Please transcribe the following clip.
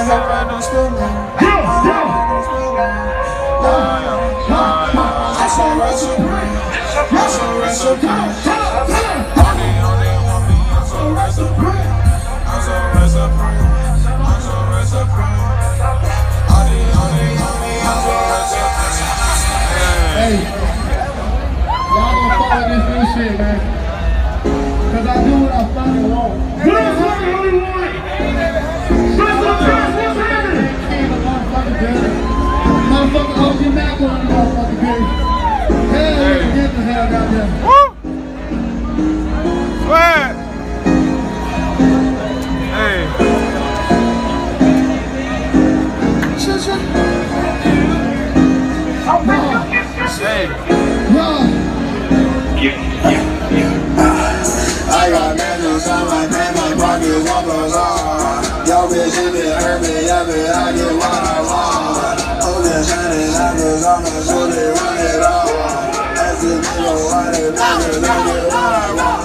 Hey, y'all gonna follow this new shit, man. Cause I do what I fucking want. What up, Swaghollywood? What's up, what's happening? Motherfucking building. Motherfucking OG Mac on the motherfucking building. Hell yeah, get the hell down there. Woo! Swag! Hey. Hey. I got managed on my man, my pockets on the lawn. Yo, bitch, if it hurt me, I get what I want. Oh, the shining apples on the shoulder, run it all. That's the nigga, why they niggas, I get what I want.